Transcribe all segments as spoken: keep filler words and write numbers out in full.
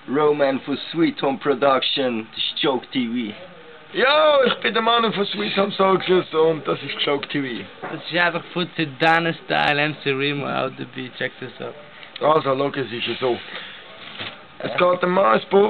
Roman von Sweet Home Production, das ist Joke T V. Ja, ich bin der Mann von Sweet Home Socials und das ist Joke T V. Das ist einfach von Sedana Style, M C Remo out dabei, check das ab. Also, schau, es ist ja so. Es geht ein Mann ins Puff.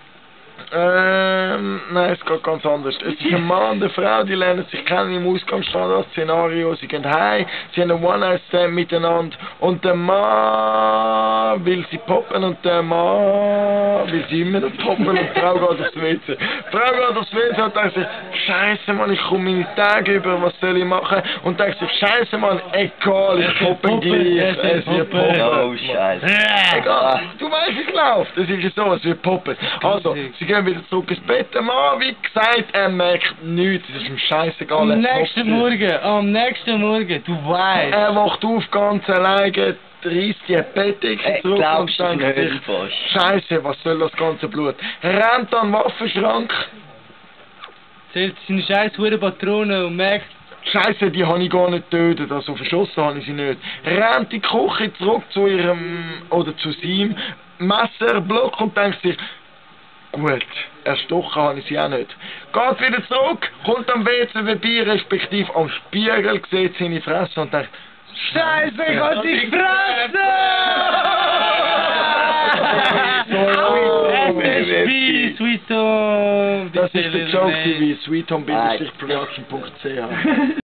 Ähm, nein, es geht ganz anders. Es ist ein Mann und eine Frau, die lernen sich kennen im Ausgangsstandard-Szenario. Sie gehen heim, sie haben einen One-Night-Stand miteinander und der Mann will sie poppen und der Mann will sie immer noch poppen und die Frau geht aufs W C. Die Frau geht aufs W C und denkt sich, Scheiße Mann, ich komme meine Tage über, was soll ich machen? Und denkt sich, Scheiße Mann, egal, ich poppe gleich, es wird poppen. Oh, Scheiße. Egal, du weißt, wie es läuft. Das ist ja so, es wird poppen. Also, sie gehen wieder zurück ins Bett. Der Mann, wie gesagt, er merkt nichts. Es ist ihm scheißegal. Am nächsten Morgen, am nächsten Morgen, du weißt. Er wacht auf ganz alleine, reißt die Bettdecke Hey, zurück glaubst und du denkt nicht sich, fast? Scheiße, was soll das ganze Blut? Er rennt an den Waffenschrank. Zählt seine scheiß Hure Patronen und merkt, Scheiße, die habe ich gar nicht getötet, also verschossen habe ich sie nicht. Rennt in die Küche zurück zu ihrem, oder zu seinem Messerblock und denkt sich, gut, erstochen habe ich sie auch nicht. Geht wieder zurück, kommt am W C vorbei, respektive am Spiegel, sieht seine Fresse und denkt, Scheiße, ich hab dich gefressen! S S P, Sweet Home! das ist der Joke T V, sweet home production punkt c h.